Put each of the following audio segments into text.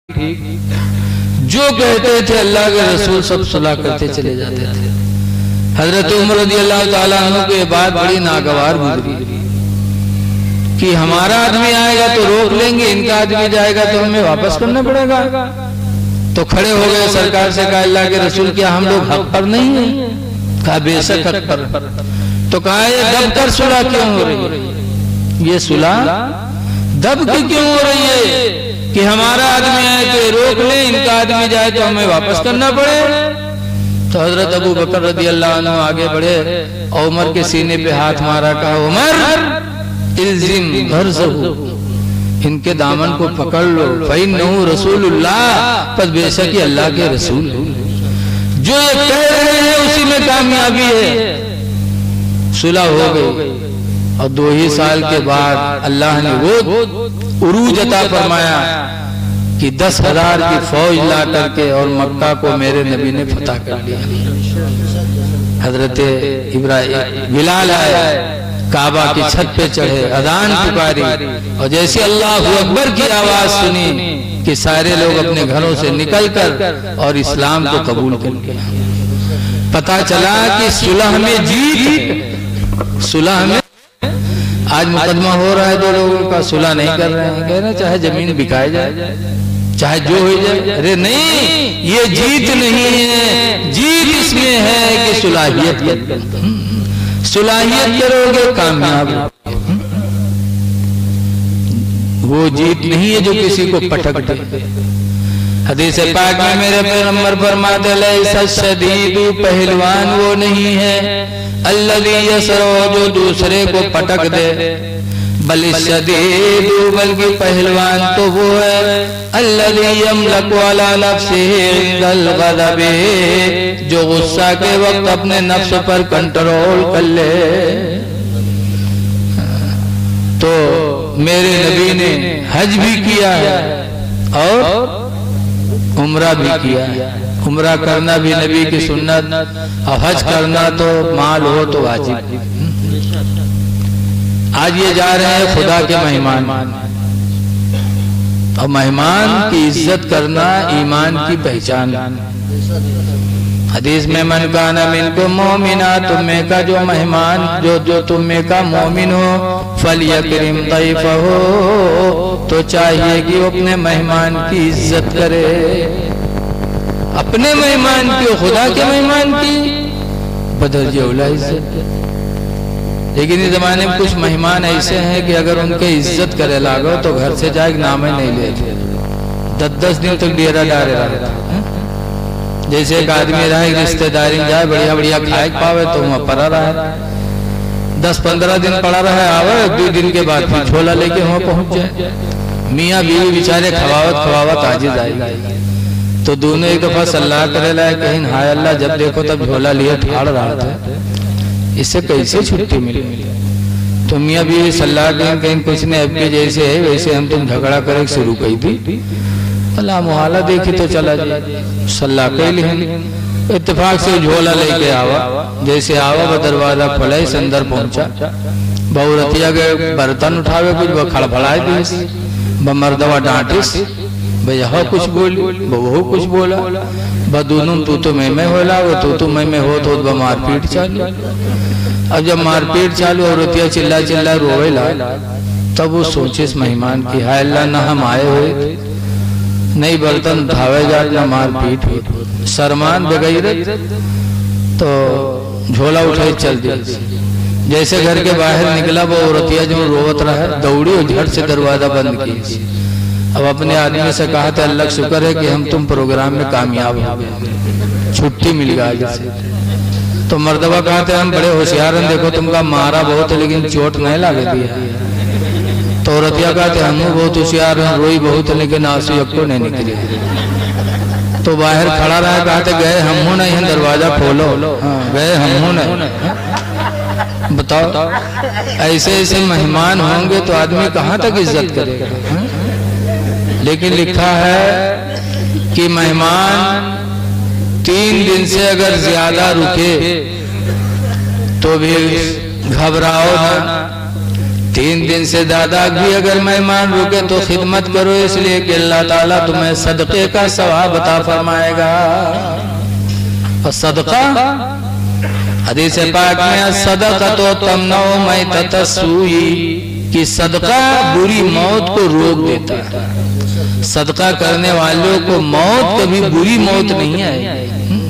जो कहते थे अल्लाह के रसूल सब सुलह करते चले जाते थे। हजरत उमर रज़ियल्लाहु ताला अन्हु के बाद बड़ी नागवार गुजरी कि हमारा आदमी आएगा तो रोक लेंगे, इनका आदमी जाएगा तो हमें वापस करना पड़ेगा। तो खड़े हो गए, सरकार से कहा अल्लाह के रसूल क्या हम लोग हक पर नहीं है? कहा बेशक हक पर। तो कहा ये दब कर सुलह क्यों हो रही है? ये सुलह दब के क्यों हो रही है कि हमारा आदमी आए तो रोक ले, इनका आदमी जाए तो हमें वापस करना पड़े। तो हजरत अबू बकर रज़ियल्लाहु अन्हु आगे बढ़े और उमर के सीने पे हाथ मारा, कहा उमर इल्जिम गरज़हु, इनके दामन को पकड़ लो, फ़इन्नहु रसूलुल्लाह, पर बेशक ही अल्लाह के रसूल जो ये कह रहे हैं उसी में कामयाबी है। सुलह हो गई और 2 ही साल के बाद अल्लाह ने वो उरूज अता फरमाया कि 10,000 की फौज ला करके और मक्का को मेरे नबी ने फतह कर लिया। हजरत इब्राहिम बिलाल आए, काबा की छत पे चढ़े, अजान पुकारी और जैसे अल्लाहु अकबर की आवाज सुनी कि सारे लोग अपने घरों से निकलकर और इस्लाम को कबूल कर लिया। पता चला कि सुलह में जीत, सुलह में आज मुकदमा हो रहा है 2 लोगों का, सुलह नहीं कर रहे हैं, कह रहे चाहे जमीन बिकाई जाए चाहे जो हो जाए। अरे नहीं, ये जीत नहीं है, जीत इसमें है कि सुलाहियत करोगे कामयाब। वो जीत नहीं है जो किसी को पटक दे। हदीस पाक में मेरे पैगंबर फरमाते हैं शदीदु पहलवान वो नहीं है अल्लज़ी यसरो, जो दूसरे को पटक दे, बल शदीदु, बल्कि पहलवान तो वो है अल्लज़ी यमलकु अला नफ्सिही इंदल ग़ज़बी, जो गुस्सा के वक्त अपने नफ्स पर कंट्रोल कर ले। तो मेरे नबी ने हज भी किया है और उम्रा भी किया है। उम्रा करना भी नबी की सुन्नत और हज करना तो माल हो तो वाजिब। आज ये जा रहे हैं खुदा के मेहमान, और मेहमान की इज्जत करना ईमान की पहचान। हदीस में मन काना मिनको मोमिना, तुम्हें का जो मेहमान जो तुम्हें का मोमिन हो, फलयकरिम दैफहु, तो चाहिए कि वो अपने मेहमान की इज्जत करे। अपने मेहमान की, खुदा के मेहमान की बदल औला इज्जत। लेकिन इस जमाने में कुछ मेहमान ऐसे हैं कि अगर उनके इज्जत करे लागो तो घर से जाए नाम ही नहीं लेते, 10-10 दिन तक डेरा डाले रहता। जैसे एक आदमी रहा रिश्तेदारी में जाए, बढ़िया बढ़िया खाए पावे तो वहाँ पड़ा रहा, 10-15 दिन पड़ा रहा, आवे 2 दिन के बाद फिर झोला लेके वहाँ पहुंच जाए। मियाँ बीवी बेचारे खवावत आजिज आएगी। तो दोनों एक दफा सलाह करे लाए, कहीं हाय अल्लाह, जब देखो तब झोला लिए ठाड़ रहा था, इससे कैसे छुट्टी मिली? तो मियाँ बीवी सलाह कहीं कुछ ने अब के जैसे है वैसे हम तुम झगड़ा करे शुरू कही थी, अल्लाह मुहाला देखी तो चला जाए। सलाह कह ली, इत्तेफाक से झोला लेके आवा, जैसे आवा वो दरवाजा खुला, अंदर पहुंचा, बहुरतिया के बर्तन उठावे कुछ वो खड़फड़ाए दी, मर्दवा डांटिस भैया हो कुछ बोली, वो कुछ बोला, बदूनू तू तो मैं होला, वो तू मैं हो तो मारपीट चालू। अब जब मारपीट चालू और औरतिया चिल्ला चिल्ला रोवेला, तब वो सोचे इस मेहमान की, हाय अल्लाह ना हम आए हुए, नहीं बर्तन उठावे जा, ना मारपीट हुई, शर्मान बगैरत। तो झोला उठाई चल दिया। जैसे घर के बाहर निकला वो औरतिया जो रोवत रहा, दौड़ी और झट से दरवाजा बंद की। अब अपने आदमी से कहा था अल्लाह शुक्र है कि हम तुम प्रोग्राम में कामयाब हो गए, छुट्टी मिल गई। तो मर्दबा कहा था हम बड़े होशियार हैं, देखो तुमका मारा बहुत है लेकिन चोट नहीं लगे दिया। तो औरतिया कहते हम बहुत होशियार हैं, रोई बहुत है लेकिन आंसू एक को नहीं निकले। तो बाहर खड़ा रहा, कहते गए हम हो नहीं, दरवाजा खोलो, गए हम हो नहीं। बताओ ऐसे ऐसे मेहमान होंगे तो आदमी कहाँ तक इज्जत करेगा? लेकिन लिखा है कि मेहमान 3 दिन से अगर ज्यादा रुके तो भी घबराओ ना, 3 दिन से ज्यादा भी अगर मेहमान रुके तो खिदमत करो, इसलिए कि अल्लाह ताला तुम्हें सदक़े का सवाब अता फरमाएगा। और सदका हदीस पाक में सदक़तो तमनउ मैतत सूई कि सदका बुरी मौत को रोक देता है। सदका करने वालों को मौत कभी बुरी मौत नहीं आएगी।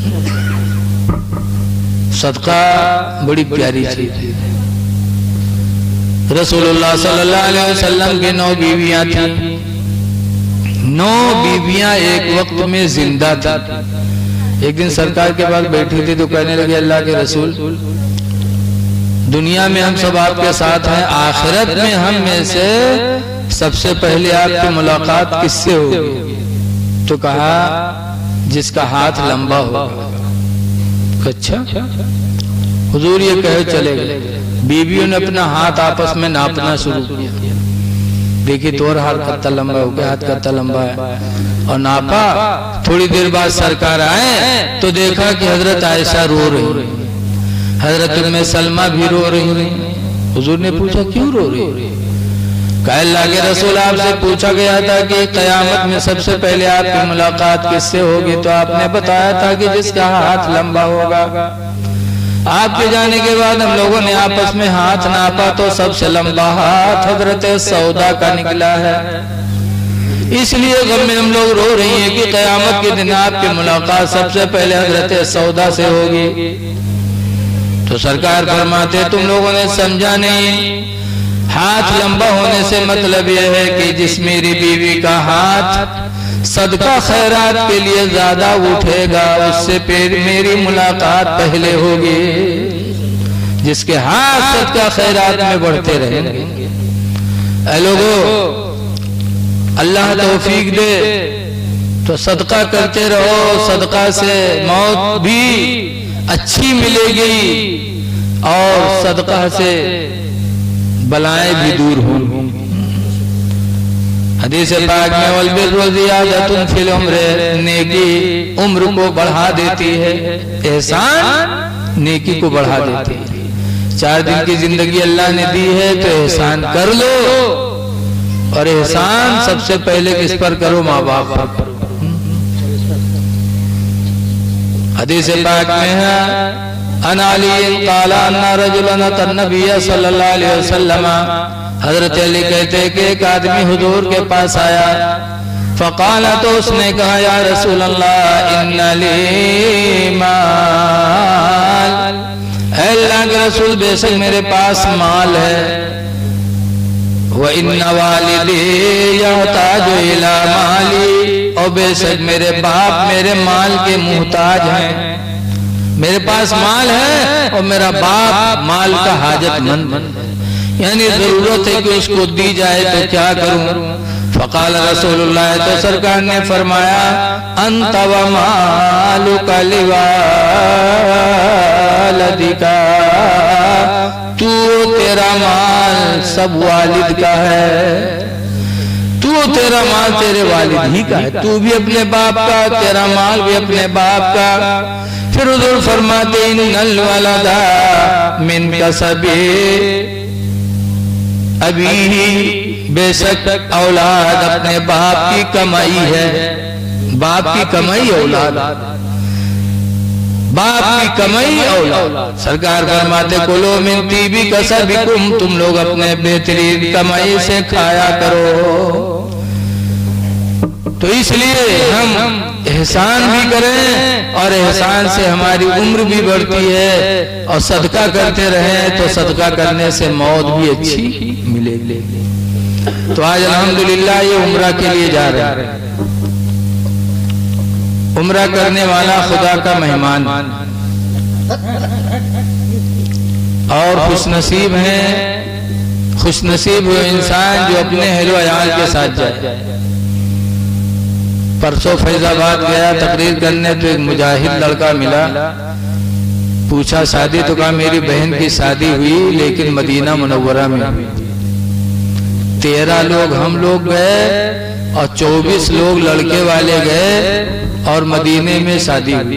सदका बड़ी प्यारी चीज है। रसूलुल्लाह सल्लल्लाहु अलैहि वसल्लम के 9 बीवियां थी। 9 बीवियां एक वक्त में जिंदा थी। एक दिन सरकार के पास बैठी थी तो कहने लगे, अल्लाह के रसूल, दुनिया में हम सब आपके साथ हैं, आखिरत में हम में से सबसे पहले आपकी मुलाकात किससे होगी? तो कहा, जिसका हाथ लंबा होगा। अच्छा, हुजूर ये कहे चले गए। बीवियों ने अपना हाथ आपस में नापना शुरू किया। देखिए तोर हाथ कत्ता लंबा हो गया, हाथ कत्ता लंबा है, और नापा। थोड़ी देर बाद सरकार आए तो देखा कि हजरत आयशा रो रही, हजरत उम्मे सलमा भी रो रही। हुजूर ने पूछा, क्यों रो रही? कहा, अल्लाह के रसूल, आपसे पूछा गया था कि कयामत में सबसे पहले आपकी मुलाकात किससे होगी, तो आपने बताया था कि जिसका हाथ लंबा होगा। आपके जाने के बाद हम लोगों ने आपस में हाथ नापा तो सबसे लंबा हाथ हजरत सौदा का निकला है। इसलिए गम में हम लोग रो रही हैं कि कयामत के दिन आपकी मुलाकात सबसे पहले हजरत सौदा से होगी। तो सरकार फरमाते, तुम लोगों ने समझा नहीं। हाथ लंबा होने से मतलब यह है कि जिस मेरी बीवी का हाथ सदका खैरात के लिए ज्यादा उठेगा, उससे मेरी मुलाकात पहले होगी। जिसके हाथ सदका खैरात में बढ़ते रहेंगे। ऐ लोगों, अल्लाह तौफीक दे तो सदका करते रहो। सदका से मौत भी अच्छी मिलेगी और सदका से बलाएं भी दूर होंगी। हदीस पाक में वल बिर्रु ज़ियादतुन फिल उम्र, नेकी उम्र को बढ़ा देती है। एहसान नेकी को बढ़ा देती है। 4 दिन की जिंदगी अल्लाह ने दी है तो एहसान कर लो। और एहसान सबसे पहले किस पर करो? माँ बाप पर करो। हदीस पाक में है, अन अली क़ाला अन्ना रजुलन अता नबिय सल्लल्लाहु अलैहि वसल्लम, हजरत अली कहते कि एक आदमी हुजूर के पास आया। फ़क़ाला, तो उसने कहा, या रसूल अल्लाह इन्ना ली माल, अल्लाह के रसूल बेशक मेरे पास माल है। व इन्ना वालिदी यहताजु इला माली, और बेशक मेरे बाप मेरे माल के मुहताज हैं। मेरे पास माल है और मेरा बाप माल का हाजतमंद है, यानी जरूरत है कि उसको दी जाए, तो क्या करूं? फ़क़ाल रसूलुल्लाह, तो सरकार ने फरमाया, अंत व मालुका लिवालिदिका, तू तेरा माल सब वालिद का है। तू तेरा माल तेरे वालिद ही का है। तू भी अपने बाप का, तेरा माल भी अपने बाप का। फिर हुज़ूर फरमाते, इन्नल वलदा मिन कसबी अभी ही, बेशक औलाद अपने बाप की कमाई है। बाप की कमाई औलाद, बाप की कमाई औलाद। सरकार फरमाते, कुलो मिन तीबी कसबिकुम, तुम लोग अपने बेहतरीन कमाई से खाया करो। तो इसलिए हम एहसान भी करें और एहसान से हमारी उम्र भी बढ़ती है। और सदका करते रहें तो सदका करने से मौत भी अच्छी मिलेगी। तो आज अल्हम्दुलिल्लाह ये उम्रा के लिए जा रहे हैं। उम्रा करने वाला खुदा का मेहमान और खुशनसीब है, खुशनसीब वो इंसान जो अपने अहलो अयाल के साथ जाए। परसों फैजाबाद गया तकरीर करने तो एक मुजाहिद लड़का मिला। पूछा शादी, तो कहा मेरी बहन की शादी हुई लेकिन मदीना मुनव्वरा में हुई। 13 लोग हम लोग गए और 24 लोग लड़के वाले गए और मदीने में शादी हुई।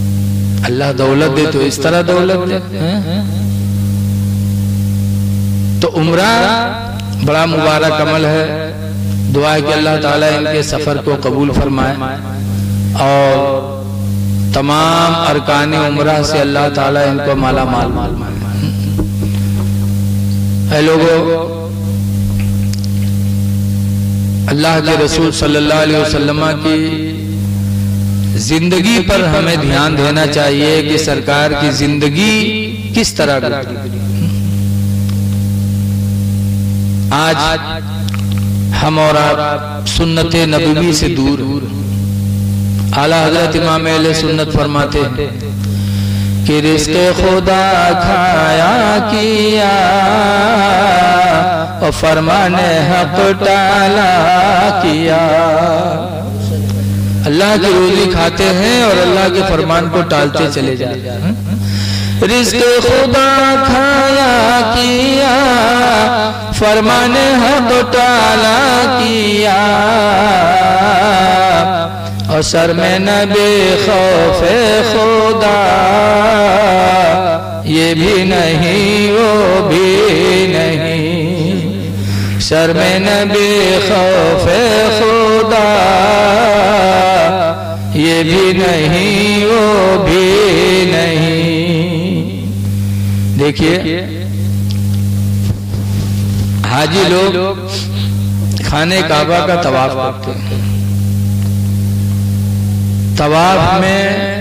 अल्लाह दौलत दे तो इस तरह दौलत दे। तो उम्रा बड़ा मुबारक अमल है। दुआ है कि अल्लाह ताला इनके सफर को कबूल फरमाए और तमाम अरकान उम्रा से अल्लाह ताला इनको माला माल है। लोगों, अल्लाह के रसूल सल्लल्लाहु अलैहि वसल्लम की जिंदगी पर हमें ध्यान देना चाहिए कि सरकार की जिंदगी किस तरह गुजरी। आज हम और आप सुन्नत नबवी से दूर। आला हजरत इमाम अहले सुन्नत फरमाते हैं कि रिज़्क़ खुदा खाया किया और फरमाने हक टाला किया। अल्लाह की रोजी खाते हैं और अल्लाह के फरमान को टालते चले जाते हैं। रिज़्क़ खुदा खाया किया फरमाने हक टाला किया और शर्म नबी खौफे खुदा ये भी नहीं वो भी नहीं। शर्म नबी खौफे खुदा ये भी नहीं वो भी नहीं। देखिए, हाजी लोग खाने काबा का तवाफ करते हैं। तवाफ में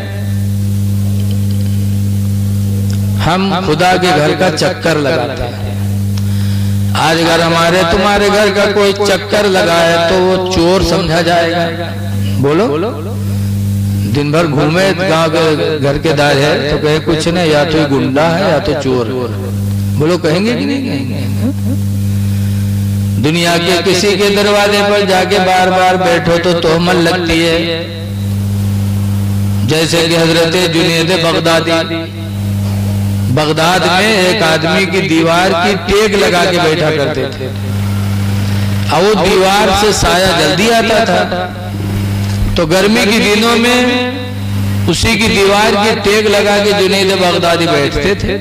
हम खुदा के घर का चक्कर लगाते हैं। आज अगर हमारे तुम्हारे घर का कोई चक्कर लगाए तो वो चोर समझा जाएगा। बोलो, दिन भर घूमे गांव के घर के दार है तो कहे कुछ नहीं, या तो गुंडा है या तो चोर। बोलो, कहेंगे कि नहीं कहेंगे? दुनिया के किसी के दरवाजे पर जाके बार बार बैठो तो तोहमत लगती है। जैसे कि हजरत जुनैद बगदादी, बगदाद में एक आदमी की दीवार की टेक लगा के बैठा करते थे और वो दीवार से साया जल्दी आता था। तो गर्मी के दिनों में उसी की दीवार की टेक लगा के जुनैद बगदादी बैठते थे।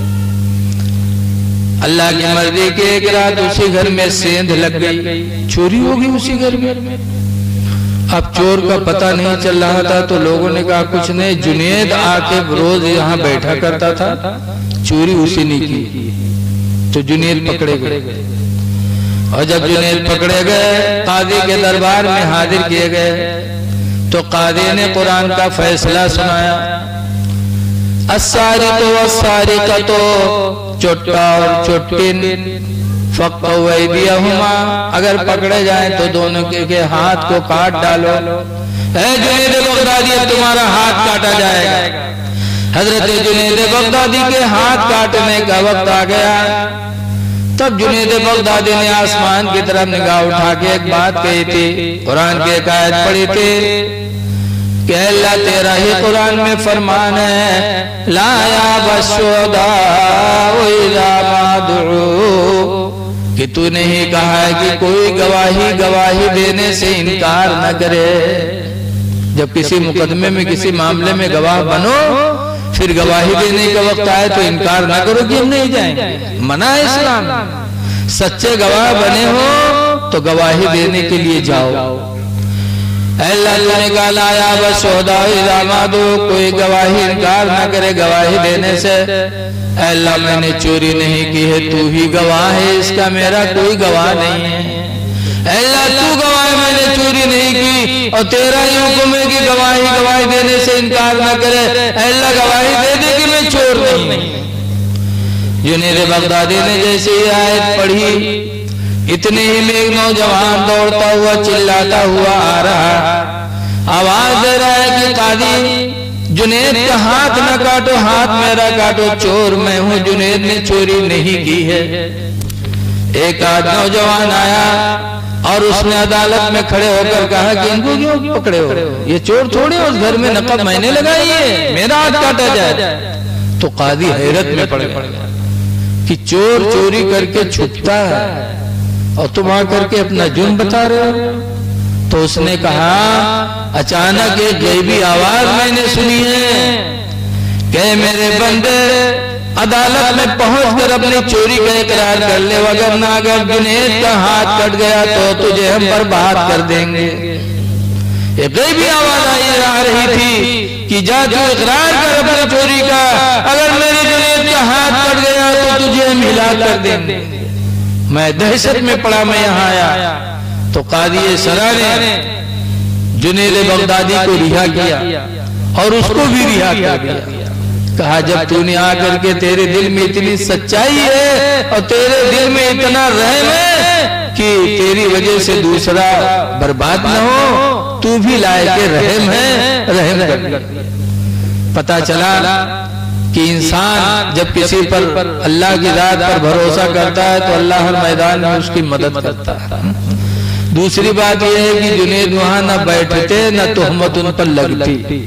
अल्लाह की मर्जी के एक रात उसी घर में सेंध लग गई, चोरी हो गई उसी घर में। अब चोर का पता नहीं चल रहा था तो लोगों ने कहा कुछ नहीं, जुनैद आके रोज यहाँ बैठा करता था, चोरी उसी ने की। तो जुनैद पकड़े गए और जब जुनैद पकड़े गए काजी के दरबार में हाजिर किए गए तो काजी ने कुरान का फैसला सुनाया। अस्सारिक़ु वस्सारिक़तु, चोट्टा और चोटिन, फ़क़्तउ अयदियहुमा, अगर पकड़े जाएं तो दोनों के हाथ को काट डालो। ऐ जुनैद बगदादी, तुम्हारा हाथ काटा जाएगा। हजरत जुनैद बगदादी के हाथ काटने का वक्त आ गया। तब जुनैद बगदादी ने आसमान की तरफ निगाह उठा के एक बात कही थी, कुरान की एक आयत पढ़ी थी कि अल्लाह तेरा ही कुरान में फरमान है, लाया बशुदा इज़ा मादू, कि तूने ही कहा है कि कोई गवाही देने से इनकार न करे। जब किसी मुकदमे में किसी मामले में गवाह बनो, फिर गवाही देने का वक्त आए तो इनकार ना करो कि हम नहीं जाएंगे। मना है इस्लाम। सच्चे गवाह बने हो तो गवाही देने के लिए जाओ। अल्लाह ने कहा लाया बशुदा इज़ा मादू, कोई गवाही इनकार ना करे गवाही देने से। अल्लाह मैंने चोरी नहीं की है, तू ही गवाह है, इसका मेरा कोई गवाह नहीं है। अल्लाह तू गवाह है, मैंने चोरी नहीं की और तेरा ही हुक्म है कि गवाही देने से इनकार ना करे। अल्लाह गवाही दे दे कि मैं चोर नहीं। जुनैद बगदादी ने जैसे ही आयत पढ़ी, इतने ही में एक नौजवान दौड़ता हुआ चिल्लाता हुआ आ रहा, आवाज दे रहा है कि काजी जुनैद का हाथ न काटो, हाथ मेरा काटो, चोर मैं हूँ, जुनैद ने चोरी नहीं की है। एक आध नौजवान आया और उसने अदालत में खड़े होकर कहा कि इनको क्यों पकड़े हो, ये चोर थोड़े, उस घर में नकब मैंने लगाई है, मेरा हाथ काटा जाए। तो काजी हैरत में पड़ गया कि चोर चोरी करके छुपता है और तुम आकर के अपना जुर्म बता रहे हो। तो उसने कहा, अचानक एक गैबी आवाज मैंने सुनी है कि मेरे बंदे अदालत में पहुंचकर अपनी चोरी का इकरार कर ले, अगर ना अगर जुनैद का हाथ कट गया तो तुझे हम बर्बाद कर देंगे। एक भी आवाज आ रही थी कि जा तू इकरार कर अपनी चोरी का, अगर मेरे जुनैद का हाथ कट गया तो तुझे हम हिला कर देंगे। मैं दहशत में पड़ा, मैं यहाँ आया तो कादी सरा ने जुनैद बगदादी को रिहा किया और उसको भी रिहा कर दिया। कहा जब तूने आकर के तेरे दिल में इतनी सच्चाई है और तेरे दिल में इतना रहम है कि तेरी वजह से दूसरा बर्बाद न हो, तू भी लायक रहम है, रहम कर। पता चला कि इंसान जब किसी पर अल्लाह की रात पर भरोसा करता है तो अल्लाह हर मैदान में उसकी मदद करता है। दूसरी बात यह है कि जुनैद वहां न बैठते न तोहमत उन पर लगती।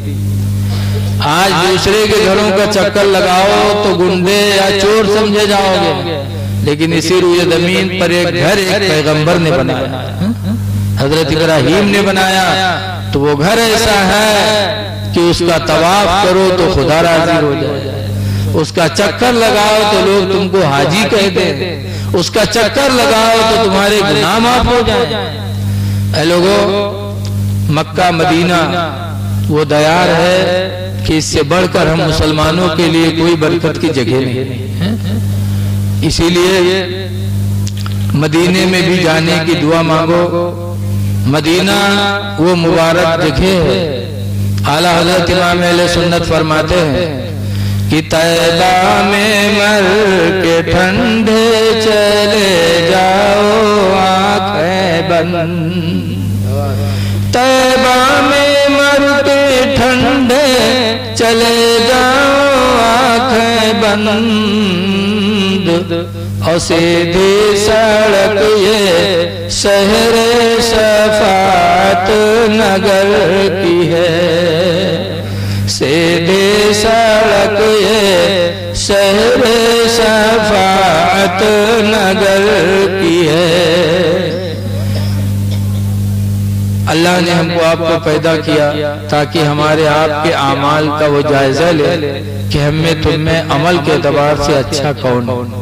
आज दूसरे के घरों का चक्कर लगाओ तो गुंडे या चोर समझे जाओगे, लेकिन इसी रुए जमीन पर एक घर एक पैगंबर ने बनाया, हजरत इब्राहीम ने बनाया। तो वो घर ऐसा है कि उसका तवाफ करो तो खुदा राजी हो जाए, उसका चक्कर लगाओ तो लोग तुमको हाजी कहते हैं, उसका चक्कर लगाओ तो तुम्हारे गुनाह माफ हो जाए। ऐ लोगों, मक्का मदीना वो दयार है कि इससे बढ़कर हम मुसलमानों के लिए कोई बरकत की जगह नहीं है। इसीलिए मदीने में भी जाने की दुआ मांगो। मदीना वो मुबारक जगह है। आला हज़रत इमाम अहले सुन्नत फरमाते हैं कि तैबा में मर के ठंडे चले जाओ आंखें बंद, तैबा में मर के ठंडे चले जाओ आंखें बंद, और सीधी सड़क ये शहर शफात नगर की है, सीधी सड़क ये शहर शफात नगर की है। अल्लाह ने हमको आपको पैदा किया ताकि हमारे आपके आमाल का वो जायजा ले कि हमें तुम में अमल के एतबार से अच्छा कौन।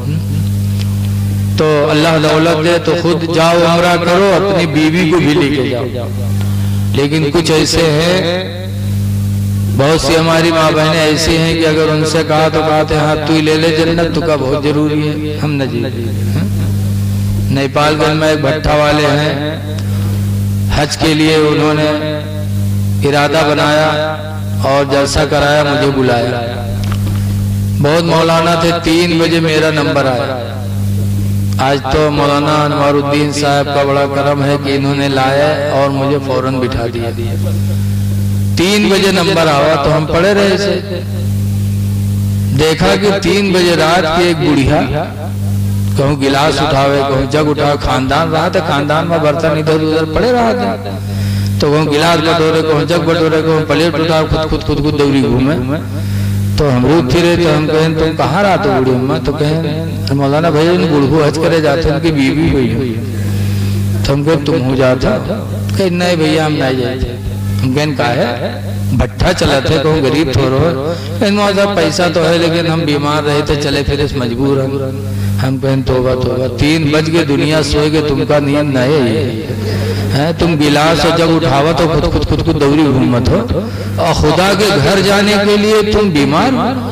तो अल्लाह दौलत दे तो खुद जाओ उम्रा करो, अपनी बीवी को भी लेके जाओ। लेकिन कुछ ऐसे हैं, बहुत सी हमारी माँ बहनें ऐसी हैं कि अगर उनसे कहा तो कहते हैं हाँ तू ले ले जन्नत, तो का बहुत जरूरी है। हम न जी नेपालगंज में एक भट्ठा वाले हैं, हज के लिए उन्होंने इरादा बनाया और जलसा कराया, मुझे बुलाया। बहुत मौलाना थे, 3 बजे मेरा नंबर आया। आज तो मौलाना अनवारुद्दीन साहब का बड़ा करम है कि इन्होंने लाया और मुझे फौरन बिठा दिया। 3 बजे नंबर आवा तो हम पड़े रहे थे। देखा कि 3 बजे रात की एक बुढ़िया कहूँ गिलास उठावे, कहूँ जग उठावे, खानदान रहा था, खानदान में बर्तन इधर उधर पड़े रहा था, तो कहूँ गिलास बटोरे, कहूँ जग बटोरे, कहूँ प्लेट उठावे, खुद दौड़ी घूमे। तो हम रुक फिरे तो हम कहें तुम कहाँ रहा तो बूढ़ी अम्मा, तो कहें मौलाना भैया इन बूढ़ो हज करे जाते, उनकी बीवी हुई है। तो हम कहें तुम हो जाता, कहीं नहीं भैया हम नहीं जाते। हम कहें का है भट्ठा चला थे, कहूँ गरीब थोड़ो है, पैसा तो है लेकिन हम बीमार रहे थे, चले फिर इस मजबूर हम कहें तोबा तोबा, 3 बज के दुनिया सोएगे, तुमका नींद नहीं है, तुम गिलास और जब उठावा तो खुद को दौरी घूमत हो, और खुदा के घर जाने के लिए तुम बीमार।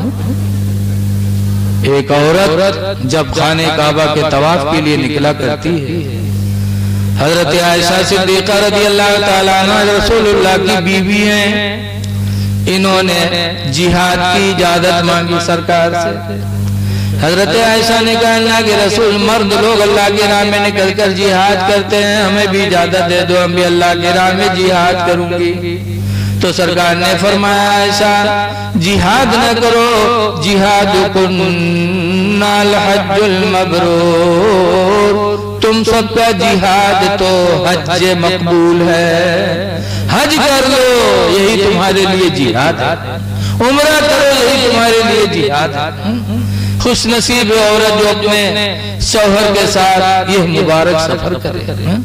एक औरत जब खाने काबा के तवाफ के लिए निकला करती है, हजरत आयशा सिद्दीक़ा रज़ी अल्लाह ताला अन्हा रसूलुल्लाह की बीवी हैं, इन्होंने जिहाद की इजाजत मांगी सरकार से। हजरत आयशा ने कहा अल्लाह के रसूल, मर्द लोग अल्लाह की राह में निकल कर जिहाद करते हैं, हमें भी इजाजत दे दो, हम भी अल्लाह की राह में जिहाद करूंगी। तो सरकार ने फरमाया आयशा जिहाद न करो, जिहाद कुन्नाल हज्जुल मबरूर, तुम सबका जिहाद तो हज मकबूल है, हज कर लो यही तुम्हारे लिए जिहाद है, उम्रा करो यही तुम्हारे लिए जिहाद है। खुश नसीब औरत जो अपने शौहर के साथ ये मुबारक सफर करे।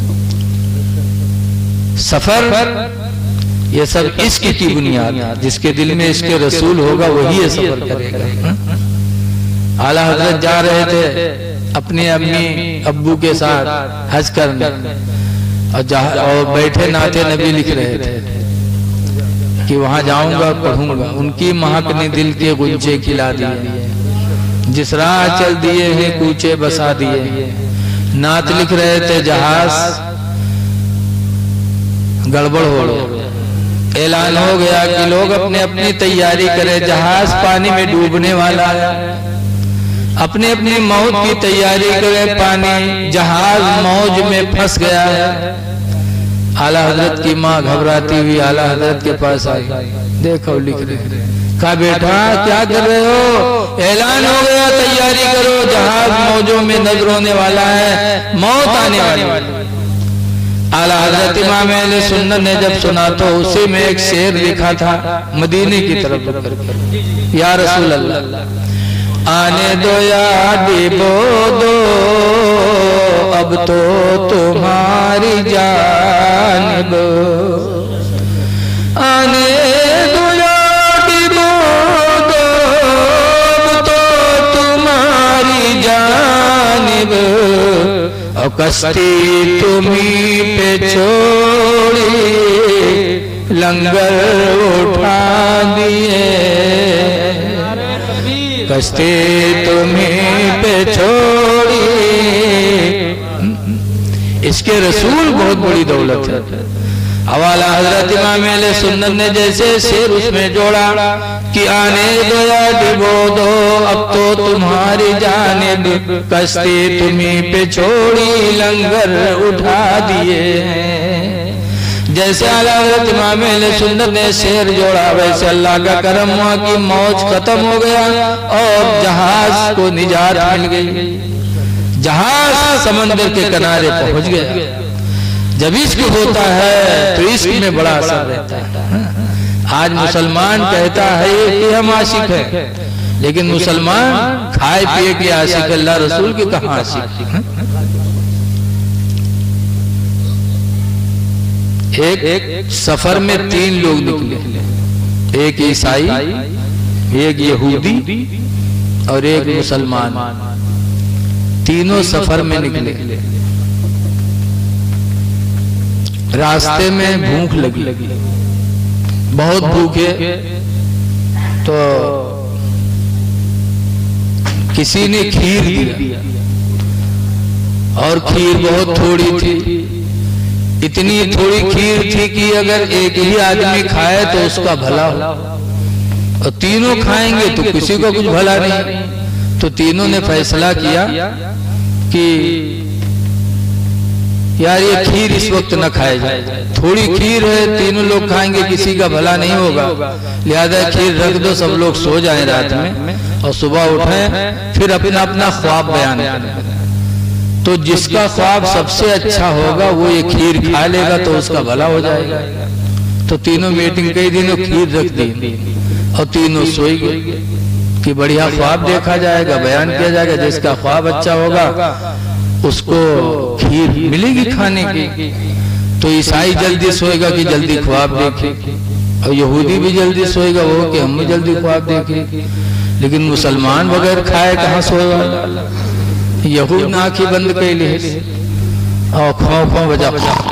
सफर ये सब इश्क की बुनियाद, जिसके दिल में इसके रसूल होगा वही ये सफर करेगा। आला हजरत जा रहे थे अपने अम्मी अब्बू के साथ हज करने, और बैठे नाते नबी लिख रहे थे कि वहां जाऊंगा पढ़ूंगा। उनकी महक ने दिल के गुंजे खिला दिए, जिस राह चल दिए हैं कूचे बसा दिए। नात लिख रहे थे जहाज गड़बड़ हो गया, ऐलान हो गया कि लोग अपने अपनी तैयारी करें, जहाज पानी में डूबने वाला है। अपने अपनी मौत की तैयारी करें, पानी जहाज मौज में फंस गया है। आला हजरत की माँ घबराती हुई आला हजरत के पास आई, देखो लिख रहे। कहा बेटा क्या कर रहे हो? ऐलान हो गया तैयारी करो, जहाज मौजों में नजर होने वाला है, मौत आने वाली। आला हजरत इमाम अहले सुन्नत ने जब सुना तो उसी में एक शेर लिखा था मदीने की तरफ करके, या रसूल अल्लाह आने दो या डिबो दो, अब तो तुम्हारी जानिब। आने दो या डिबो दो, अब तो तुम्हारी जानिब। और कश्ती तुम्ही पे छोड़ी, लंगर उठा दिए। कश्ती तुम्ही पे छोड़ी, इसके रसूल बहुत बड़ी दौलत है। हवाला हजरत इमाम अहले सुन्नत ने जैसे शेर उसमें जोड़ा कि आने दो या डिबो दो, अब तो तुम्हारी जानिब। कश्ती तुम्ही पे छोड़ी, लंगर उठा दिए। जैसे आला हजरत इमाम अहले सुन्नत ने शेर जोड़ा, वैसे अल्लाह का करम हुआ कि मौज खत्म हो गया और जहाज को निजात मिल गई। जहाज समंदर के किनारे पहुंच गया। जब इश्क होता है तो इश्क में बड़ा असर रहता है। आज मुसलमान कहता है कि हम आशिक हैं, लेकिन मुसलमान खाए पिए के आशिक, अल्लाह रसूल के कहाँ आशिक? एक सफर में 3 लोग निकले, एक ईसाई, एक यहूदी और एक मुसलमान। तीनों सफर में निकले। रास्ते में भूख लगी, बहुत भूखे, तो किसी ने खीर दिया और खीर बहुत थोड़ी थी। इतनी थोड़ी खीर थी कि अगर एक ही आदमी खाए तो उसका भला हो, और तीनों खाएंगे तो किसी को कुछ भला नहीं। तो तीनों ने फैसला किया कि यार ये खीर इस वक्त न खाए जाए, थोड़ी खीर है, तीनों लोग खाएंगे, किसी का भला नहीं होगा, लिहाजा खीर रख दो, सब लोग सो जाएं रात में और सुबह उठें फिर अपना अपना ख्वाब बयान करें। तो जिसका ख्वाब सबसे अच्छा होगा वो ये खीर खा लेगा तो उसका भला हो जाएगा। तो तीनों मीटिंग कई दिनों खीर रख दी और तीनों सोई गए कि बढ़िया ख्वाब देखा जाएगा, बयान किया जाएगा, जिसका ख्वाब अच्छा होगा उसको खीर मिलेगी खाने की। तो ईसाई जल्दी सोएगा कि जल्दी ख्वाब देखे, और यहूदी भी जल्दी सोएगा वो कि हम भी जल्दी ख्वाब देखें। लेकिन मुसलमान बगैर खाए कहाँ सोएगा? यहूद ना आँखें बंद कर ले और खौ बजा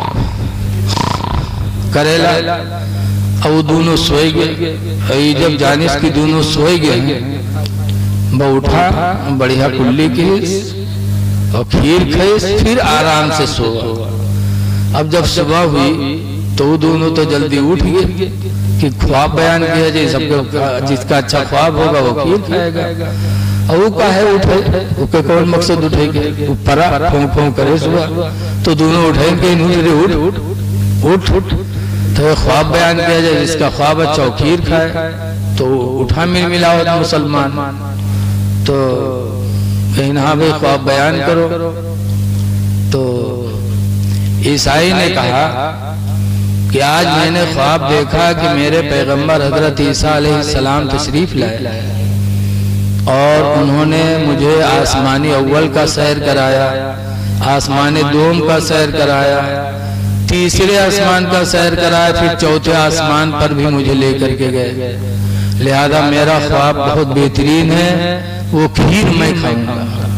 करेला, और वो दोनों सोए गए। जब जानिस की दोनों सोए गए, वो उठा बढ़िया कुल्ली की और खीर खाई, फिर आराम से सोया। अब जब सुबह हुई तो वो दोनों तो जल्दी उठ गए कि ख्वाब बयान किया जाए, सबको जिसका अच्छा ख्वाब होगा वो खीर खाएगा। और वो काहे उठे, उसके कौन मकसद उठेगे? ऊपर फों करे सुबह, तो दोनों उठेंगे, उठ उठ उठ, तो ख्वाब बयान किया जाए, जिसका ख्वाब अच्छा हो खीर खाए। तो उठा मिलाओ मुसलमान, तो कहीं ना भाई ख्वाब बयान करो। तो ईसाई ने कहा कि आज मैंने ख्वाब देखा कि मेरे पैगंबर हजरत ईसा अलैहिस्सलाम तशरीफ लाए और उन्होंने मुझे आसमानी अव्वल का सैर कराया, आसमानी दोम का सैर कराया, तीसरे आसमान का सैर कराया, फिर चौथे आसमान पर भी मुझे लेकर के गए। लिहाजा मेरा ख्वाब बहुत बेहतरीन है, वो खीर मैं खाऊंगा।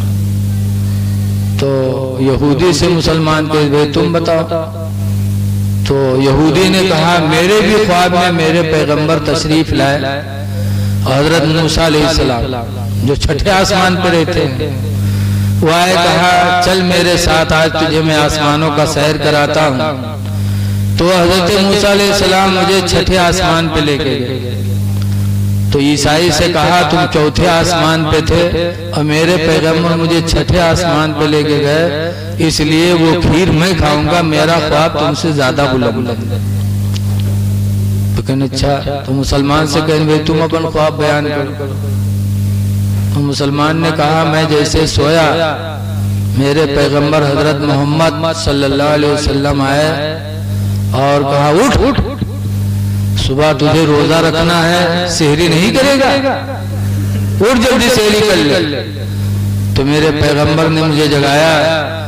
तो यहूदी से मुसलमान कहे भाई तुम बताओ। तो यहूदी ने कहा मेरे भी ख्वाब में मेरे पैगंबर तशरीफ लाए, हजरत मूसा अलैहिस्सलाम जो छठे आसमान पर रहते हैं, वो आए, कहा चल मेरे साथ आज तुझे मैं आसमानों का सैर कराता हूँ। तो हजरत मूसा अलैहिस्सलाम मुझे छठे आसमान पे लेके गए। तो ईसाई से कहा तुम चौथे आसमान पे थे और मेरे पैगंबर मुझे छठे आसमान पे लेके गए, इसलिए वो खीर मैं खाऊंगा, मेरा ख्वाब तुमसे ज्यादा बुलंद है। तो कहने अच्छा। तो मुसलमान से कहने भाई तुम अपन ख्वाब बयान करो। तो मुसलमान ने कहा मैं जैसे सोया, मेरे पैगंबर हजरत मोहम्मद सल्लल्लाहु अलैहि वसल्लम आए और कहा उठ उठ, सुबह तुझे रोजा रखना है, सेहरी नहीं करेगा, उठ जल्दी सेहरी कर ले। तो मेरे पैगंबर ने मुझे जगाया